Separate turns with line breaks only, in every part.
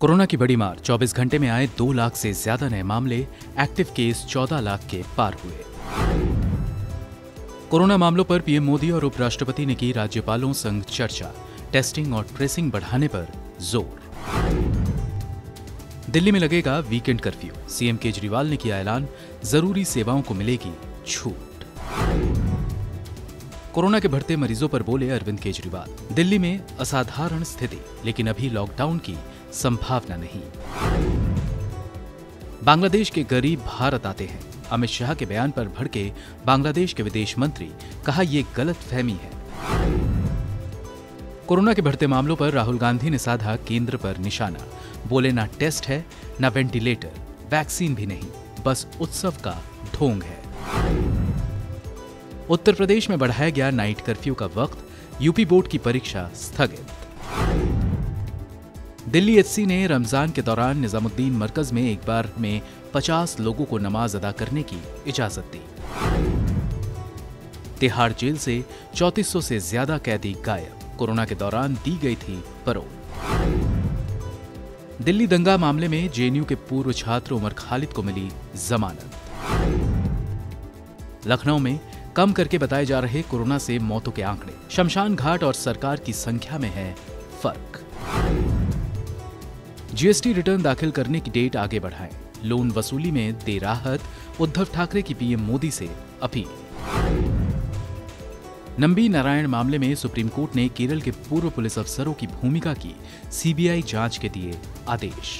Corona की बड़ी मार, 24 घंटे में आए 2 लाख से ज्यादा नए मामले, एक्टिव केस 14 लाख के पार हुए। कोरोना मामलों पर पीएम मोदी और उपराष्ट्रपति ने की राज्यपालों संग चर्चा, टेस्टिंग और ट्रेसिंग बढ़ाने पर जोर। दिल्ली में लगेगा वीकेंड कर्फ्यू, सीएम केजरीवाल ने किया ऐलान, जरूरी सेवाओं को मिलेगी छूट। कोरोना के बढ़ते मरीजों पर बोले अरविंद केजरीवाल, दिल्ली में असाधारण स्थिति, लेकिन अभी लॉकडाउन की संभावना नहीं। बांग्लादेश के गरीब भारत आते हैं, अमित शाह के बयान पर भड़के बांग्लादेश के विदेश मंत्री, कहा यह गलतफहमी है। कोरोना के बढ़ते मामलों पर राहुल गांधी ने साधा केंद्र पर निशाना, बोले ना टेस्ट है, ना वेंटिलेटर, वैक्सीन भी नहीं, बस उत्सव का ढोंग है। उत्तर प्रदेश में बढ़ाया गया नाइट कर्फ्यू का वक्त, यूपी बोर्ड की परीक्षा स्थगित। दिल्ली एचसी ने रमजान के दौरान निजामुद्दीन मरकज में एक बार में 50 लोगों को नमाज अदा करने की इजाजत दी। तिहाड़ जेल से 3400 से ज्यादा कैदी गायब, कोरोना के दौरान दी गई थी पैरोल। दिल्ली दंगा मामले में जेएनयू के पूर्व छात्र उमर खालिद को मिली जमानत। लखनऊ में कम करके बताए जा रहे कोरोना से मौतों के आंकड़े, शमशान घाट और सरकार की संख्या में है फर्क। जीएसटी रिटर्न दाखिल करने की डेट आगे बढ़ाएं, लोन वसूली में दे राहत, उद्धव ठाकरे की पीएम मोदी से अपील। नंबी नारायण मामले में सुप्रीम कोर्ट ने केरल के पूर्व पुलिस अफसरों की भूमिका की सीबीआई जांच के दिए आदेश।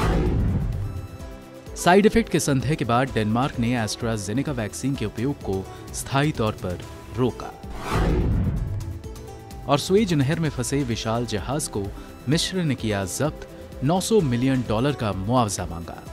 साइड इफेक्ट के संदेह के बाद डेनमार्क ने एस्ट्राजेनेका वैक्सीन के उपयोग को स्थायी तौर पर रोका। और सुएज नहर में फंसे विशाल जहाज को मिस्र ने किया जब्त, $900 मिलियन का मुआवजा मांगा।